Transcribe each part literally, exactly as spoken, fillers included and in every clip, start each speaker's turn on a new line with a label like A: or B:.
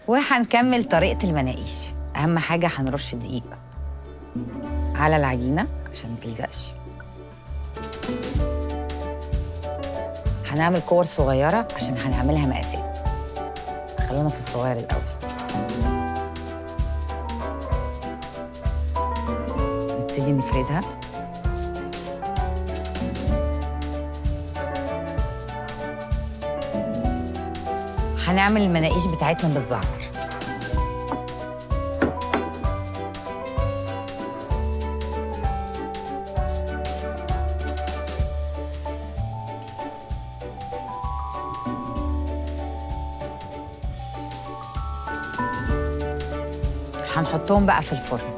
A: وهنكمل طريقة المناقيش. أهم حاجة هنرش دقيق على العجينة عشان متلزقش. هنعمل كور صغيرة عشان هنعملها مقاسات. خلونا في الصغير الأول. نبتدي نفردها. هنعمل المناقيش بتاعتنا بالزعتر. هنحطهم بقى في الفرن.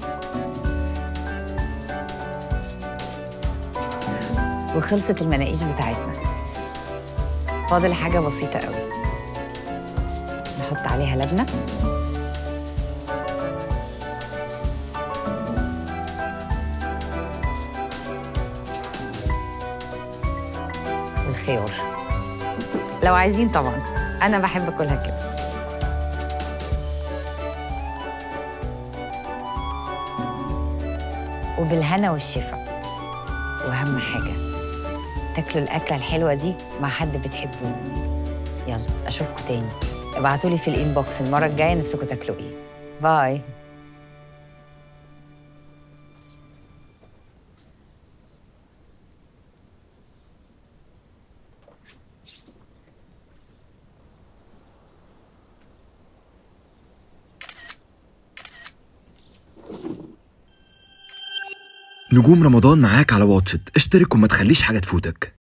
A: وخلصت المناقيش بتاعتنا. فاضل حاجة بسيطة قوي. نحط عليها لبنة. والخيار لو عايزين طبعا، أنا بحب أكلها كده. وبالهنا والشفا. واهم حاجه تاكلوا الاكله الحلوه دي مع حد بتحبوه. يلا اشوفكم تاني. ابعتولي في الانبوكس المره الجايه نفسكم تاكلوا ايه. باي.
B: نجوم رمضان معاك على واتشت، اشترك وما تخليش حاجة تفوتك.